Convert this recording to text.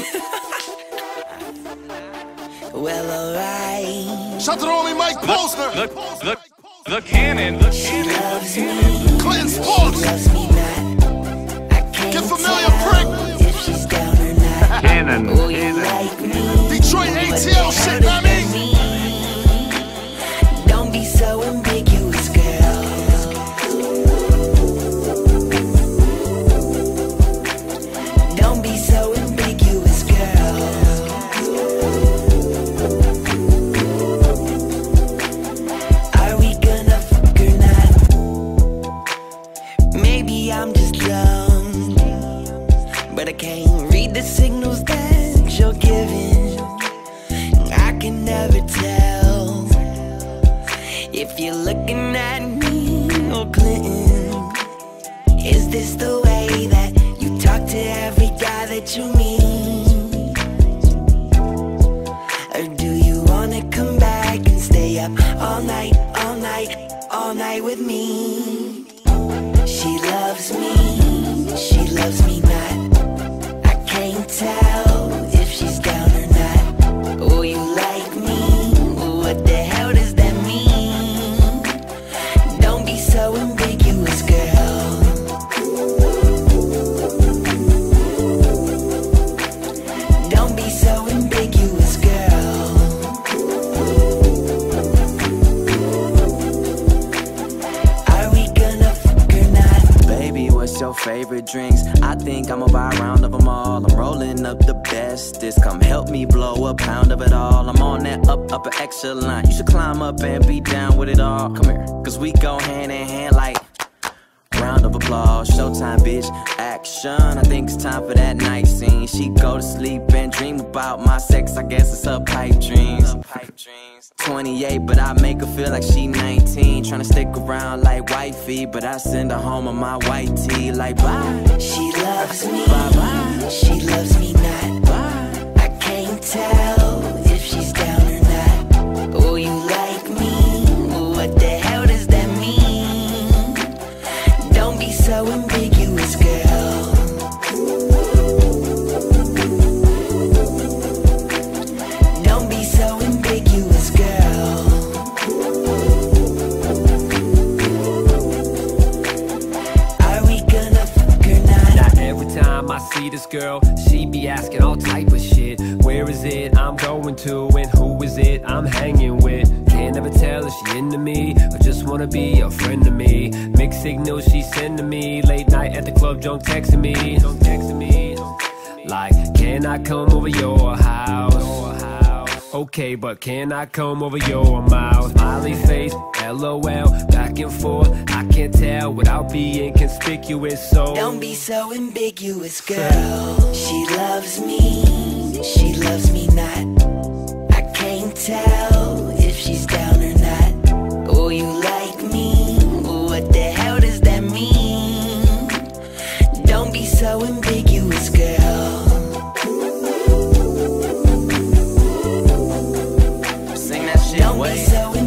Well, alright. Shout to the homie Mike Posner. The Cannon. She loves me. Clinton Sports. She loves me not. I can't Get familiar, tell prick. if she's down or not. Cannon. Oh, you like me. Detroit ATL shit, know what I mean? Don't be so ambiguous, girl. Don't be so ambiguous, girl. Are we gonna fuck or not? Maybe I'm just dumb, but I can't read the signals that you're giving. I can never tell if you're looking at me or Clinton. Is this the way that you talk to every guy that you meet? Or do you wanna come back and stay up all night, all night, all night with me? She loves me not. I can't tell if she's down or not. Oh, you like me? What the hell does that mean? Don't be so ambiguous, girl. Don't be so ambiguous, girl. Are we gonna fuck or not? Baby, what's your favorite drinks? I think I'ma buy a round of them all. I'm rolling up the bestest. Come help me blow a pound of it all. I'm on that upper echelon. You should climb up and be down with it all. Come here, cause we go hand in hand like round of applause. Showtime, bitch, action. I think it's time for that night scene. She go to sleep and dream about my sex. I guess it's her pipe dreams. 28, but I make her feel like she 19. Tryna stick around like wifey, but I send her home on my white tee like bye. She loves me. Bye bye. She loves me not. Bye. I can't tell if she's down or not. Oh, you like me? What the hell does that mean? Don't be so ambiguous, girl. Don't be so ambiguous, girl. Are we gonna fuck or not? Now every time I see this girl, she be asking all type of shit. Where is it I'm going to, and who is it I'm hanging with? Can't ever tell if she into me or just wanna be a friend to me. Mixed signals she sending me, late night at the club, drunk texting me. Like, can I come over your house? Okay, but can I come over your mouth? Smiley face, LOL, back and forth. I can't tell without being conspicuous, so Don't be so ambiguous, girl. She loves me not. I can't tell if she's down or not. Oh, you like me? What the hell does that mean? Don't be so ambiguous, girl. Sing that shit Don't be away. so